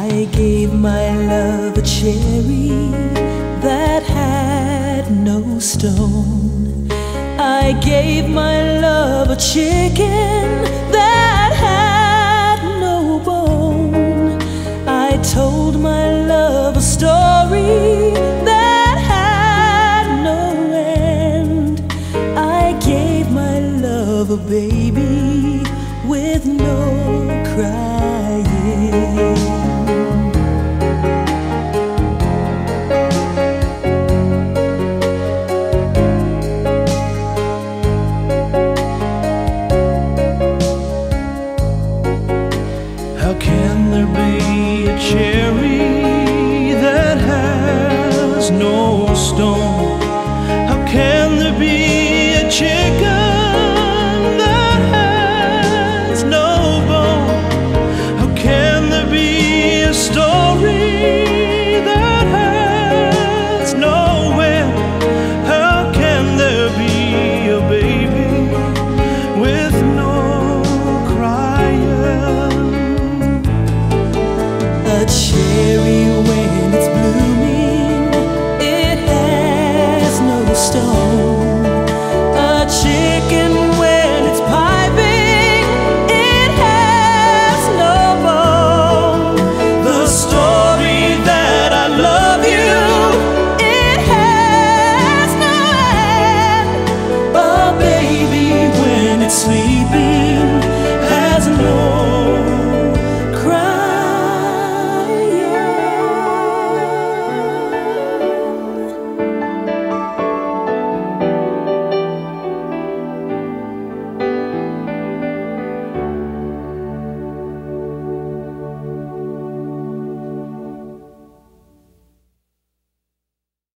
I gave my love a cherry that had no stone. I gave my love a chicken that had no bone. I told my love a story that had no end. I gave my love a baby with no crying. How can there be a cherry that has no stone? How can there be a chicken that has no bone? How can there be a story that has no end? How can there be a baby with no crying? A cherry when it's blooming, it has no stone.